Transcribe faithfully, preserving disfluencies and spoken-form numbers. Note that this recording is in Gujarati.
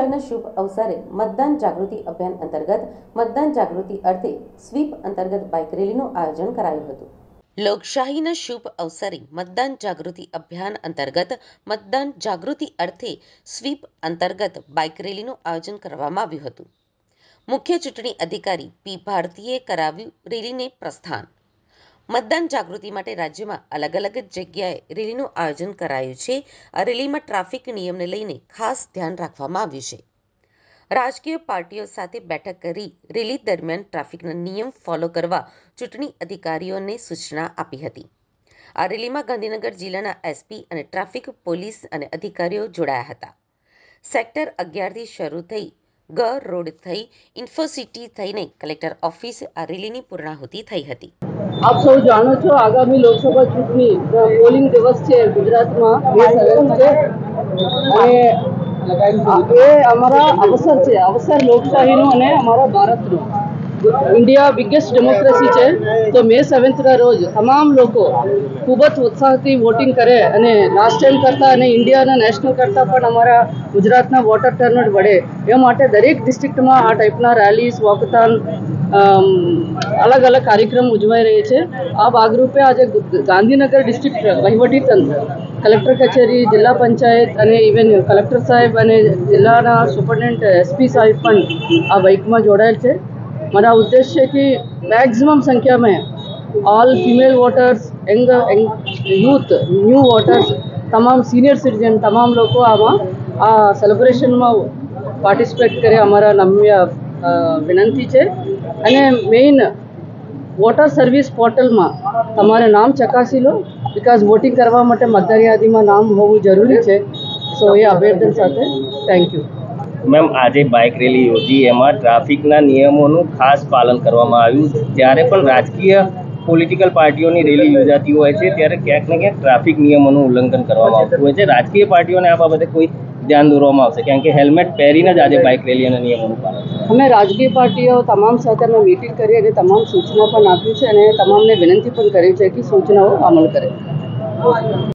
લોકશાહીના શુભ અવસરે મતદાન જાગૃતિ અભિયાન અંતર્ગત મતદાન જાગૃતિ અર્થે સ્વીપ અંતર્ગત બાઇક રેલીનું આયોજન કરાયું હતું। લોકશાહીના શુભ અવસરે મતદાન જાગૃતિ અભિયાન અંતર્ગત મતદાન જાગૃતિ અર્થે સ્વીપ અંતર્ગત બાઇક રેલીનું આયોજન કરવામાં આવ્યું હતું। મુખ્ય ચૂંટણી અધિકારી પી ભારતીએ કરાવ્યું રેલીને પ્રસ્થાન। મતદાન જાગૃતિ માટે રાજ્યમાં અલગ અલગ જગ્યાએ રેલીનું આયોજન કરાયું છે। આ રેલીમાં ટ્રાફિક નિયમને લઈને ખાસ ધ્યાન રાખવામાં આવ્યું છે। રાજકીય પાર્ટીઓ સાથે બેઠક કરી રેલી દરમિયાન ટ્રાફિકના નિયમ ફોલો કરવા ચૂંટણી અધિકારીઓને સૂચના આપી હતી। આ રેલીમાં ગાંધીનગર જિલ્લાના એસપી અને ટ્રાફિક પોલીસ અને અધિકારીઓ જોડાયા હતા। સેક્ટર અગિયારથી શરૂ થઈ ગ રોડ થઈ ઇન્ફોસિટી થઈને કલેક્ટર ઓફિસ આ રેલીની પૂર્ણાહુતિ થઈ હતી। આપ સૌ જાણો છો, આગામી લોકસભા ચૂંટણી પોલિંગ દિવસ છે ગુજરાતમાં મે સેવન્થ છે અને એ અમારા અવસર છે અવસર લોકશાહીનો અને અમારા ભારતનો ઇન્ડિયા બિગેસ્ટ ડેમોક્રેસી છે। તો મે સેવન્થના રોજ તમામ લોકો ખૂબ જ ઉત્સાહથી વોટિંગ કરે અને લાસ્ટ ટાઈમ કરતાં અને ઇન્ડિયાના નેશનલ કરતાં પણ અમારા ગુજરાતના વોટર ટર્નઆઉટ વધે એ માટે દરેક ડિસ્ટ્રિક્ટમાં આ ટાઈપના રેલીઝ વોકથોન અલગ અલગ કાર્યક્રમ ઉજવાઈ રહી છે। આ ભાગરૂપે આજે ગાંધીનગર ડિસ્ટ્રિક્ટ વહીવટીતંત્ર કલેક્ટર કચેરી જિલ્લા પંચાયત અને ઇવન કલેક્ટર સાહેબ અને જિલ્લાના સુપરિન્ટેન્ડન્ટ એસપી સાહેબ પણ આ બાઇકમાં જોડાયેલ છે। મારા ઉદ્દેશ્ય છે કે મેક્સિમમ संख्या में all female voters young youth new voters तमाम सीनियर सिटीजन तमाम લોકો આમાં આ સેલિબ્રેશનમાં પાર્ટિસિપેટ કરે અમારા નમ્ય વિનંતી છે। અને મેઇન વોટર સર્વિસ પોર્ટલમાં તમારે નામ ચકાસી લો બિકોઝ વોટિંગ કરવા માટે મતદાર યાદીમાં નામ હોવું જરૂરી છે। સો એ આવેદન સાથે થેન્ક યુ। મેમ આજે બાઇક રેલી યોજી એમાં ટ્રાફિકના નિયમોનું ખાસ પાલન કરવામાં આવ્યું। જ્યારે પણ રાજકીય પોલિટિકલ પાર્ટીઓની રેલી યોજાતી હોય છે ત્યારે ક્યાંક ને ક્યાંક ટ્રાફિક નિયમોનું ઉલ્લંઘન કરવામાં આવતું હોય છે। રાજકીય પાર્ટીઓને આ બાબતે કોઈ ધ્યાન દોરવામાં આવશે કારણ કે હેલ્મેટ પહેરીને જ આજે બાઇક રેલી અને નિયમોનું પાલન અમે રાજકીય પાર્ટીઓ તમામ સાથે અમે મીટિંગ કરી અને તમામ સૂચના પણ આપી છે અને તમામને વિનંતી પણ કરી છે કે સૂચનાઓ અમલ કરે।